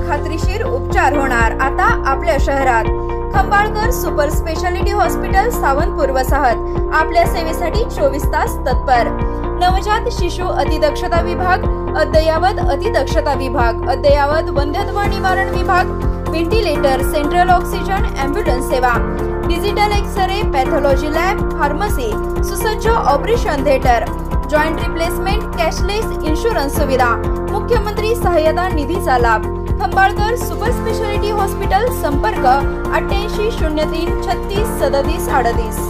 खात्रीशीर उपचार होणार आता आपल्या शहरात। Khambalkar super speciality hospital Sawantpur वसाहत आपल्या सेवेसाठी 24 तास तत्पर। नवजात शिशु अतिदक्षता विभाग, अद्ययावत अतिदक्षता विभाग, अद्ययावत वंध्यत्व निवारण विभाग, व्हेंटिलेटर, सेंट्रल ऑक्सिजन, एम्ब्युलन्स सेवा, digital x-ray, pathology lab, pharmacy, सुसज्ज operation theatre, joint replacement, cashless insurance सुविधा, मुख्यमंत्री सहायता निधीचा लाभ। खंबाळकर सुपर स्पेशालिटी हॉस्पिटल, संपर्क 88 03 36 37 38।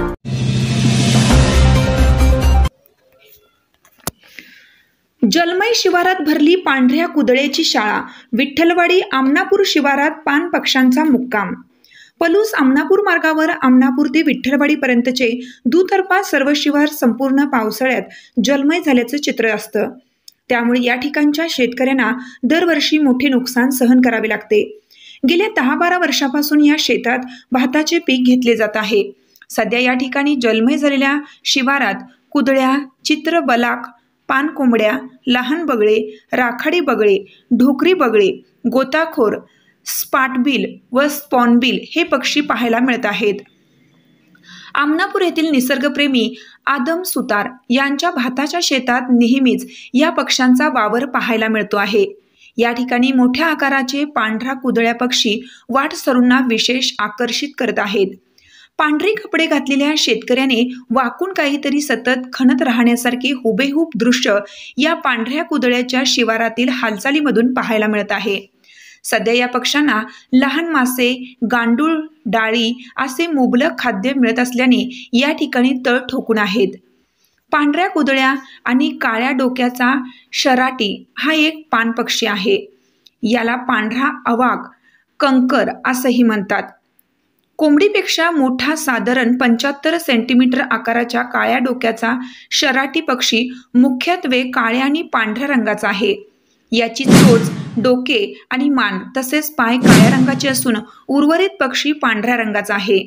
जलमय शिवारात भरली पांढऱ्या कुदळ्याची शाळा। विठ्ठलवाडी आमनापूर शिवारात पान पक्ष्यांचा मुक्काम। पलूस आमनापूर मार्गावर आमनापूर ते विठ्ठलवाडी पर्यंतचे दुतर्फा सर्व शिवार संपूर्ण पावसाळ्यात जलमय झाल्याचं चित्र असतं। त्यामुळे या ठिकाणच्या शेतकऱ्यांना दरवर्षी मोठे नुकसान सहन करावे लागते। गेल्या 10-12 वर्षापासून या शेतात भाताचे पीक घेतले जात आहे। सध्या या ठिकाणी जलमय झालेल्या शिवारात कुदळ्या, चित्र बलाक, पान कोंबड्या, लहान बगळे, राखाडी बगळे, ढोकरी बगळे, गोताखोर, स्पाटबिल व स्पॉनबिल हे पक्षी पाहायला मिळत आहेत। आमनापूर येथील निसर्गप्रेमी आदम सुतार यांच्या भाताच्या शेतात नेहमीच या पक्ष्यांचा वावर पाहायला मिळतो आहे। या ठिकाणी मोठ्या आकाराचे पांढरा कुदळ्या पक्षी वाटसरूंना विशेष आकर्षित करत आहेत। पांढरे कपडे घातलेल्या शेतकऱ्याने वाकून काहीतरी सतत खणत राहण्यासारखे हुबेहूब दृश्य या पांढऱ्या कुदळ्याच्या शिवारातील हालचालीमधून पाहायला मिळत आहे। सध्या या पक्ष्यांना लहान मासे, गांडूळ, डाळी असे मुबलक खाद्य मिळत असल्याने या ठिकाणी तळ ठोकून आहेत। पांढऱ्या कुदळ्या आणि काळ्या डोक्याचा शराटी हा एक पानपक्षी आहे। याला पांढरा अवाक, कंकर असंही म्हणतात। कोंबडीपेक्षा मोठा साधारण 75 सेंटीमीटर आकाराच्या काळ्या डोक्याचा शराटी पक्षी मुख्यत्वे काळ्या आणि पांढऱ्या रंगाचा आहे। याची चोच, डोके आणि मान तसेच पाय काळ्या रंगाचे असून उर्वरित पक्षी पांढऱ्या रंगाचा आहे।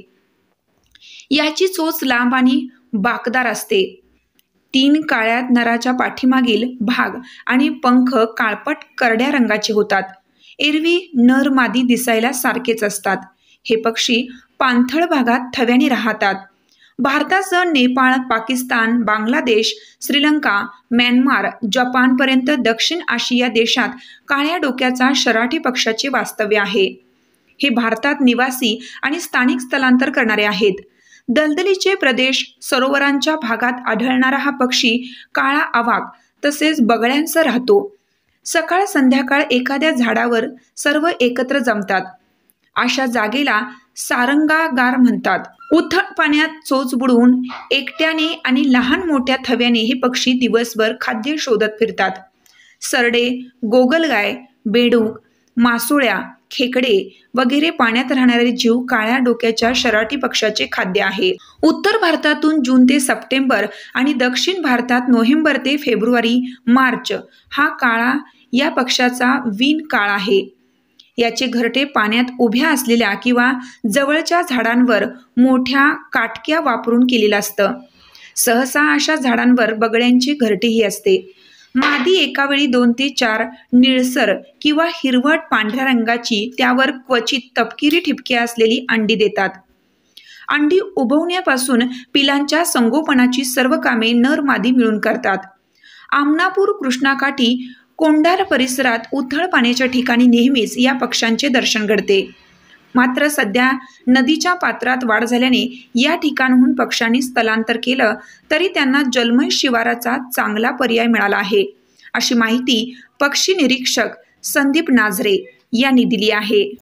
याची चोच लांब आणि बाकदार असते। 3 काळ्या नराच्या पाठीमागील भाग आणि पंख काळपट करड्या रंगाचे होतात। एरवी नर मादी दिसायला सारखेच असतात। हे पक्षी पाणथळ भागात थव्याने राहतात। भारतासह नेपाळ, पाकिस्तान, बांगलादेश, श्रीलंका, म्यानमार, जपानपर्यंत दक्षिण आशिया देशात काळ्या डोक्याचा शराटी पक्षाचे वास्तव्य आहे। हे भारतात निवासी आणि स्थानिक स्थलांतर करणारे आहेत। दलदलीचे प्रदेश, सरोवरांच्या भागात आढळणारा हा पक्षी काळा अवाक तसेच बगळ्यांसह राहतो। सकाळ संध्याकाळ एखाद्या झाडावर सर्व एकत्र जमतात। अशा जागेला सारंगागार म्हणतात। उथळ पाण्यात चोच बुडवून एकट्याने आणि लहान मोठ्या थव्याने हे पक्षी दिवसभर खाद्य शोधत फिरतात। सरडे, गोगलगाय, बेडूक, मासोळ्या, खेकडे वगैरे पाण्यात राहणारे जीव काळ्या डोक्याच्या शराटी पक्षाचे खाद्य आहे। उत्तर भारतातून जून ते सप्टेंबर आणि दक्षिण भारतात नोव्हेंबर ते फेब्रुवारी, मार्च हा काळा या पक्षाचा वीण काळ आहे। याचे घरटे पाण्यात उभ्या असलेल्या किंवा जवळच्या झाडांवर मोठ्या काटक्या वापरून केलेलं असतं। सहसा अशा झाडांवर बगळ्यांची घरटेही असते। मादी एकावेळी 2 ते 4 निळसर किंवा हिरवट पांढऱ्या रंगाची त्यावर क्वचित तपकिरी ठिपके असलेली अंडी देतात। अंडी उबवण्यापासून पिलांच्या संगोपनाची सर्व कामे नर मादी मिळून करतात। आमनापूर कृष्णाकाठी कोंढार परिसरात उथळ पाण्याच्या ठिकाणी नेहमीच या पक्ष्यांचे दर्शन घडते। मात्र सध्या नदीच्या पात्रात वाढ झाल्याने या ठिकाणाहून पक्ष्यांनी स्थलांतर केलं तरी त्यांना जलमय शिवाराचा चांगला पर्याय मिळाला आहे, अशी माहिती पक्षी निरीक्षक संदीप नाझरे यांनी दिली आहे।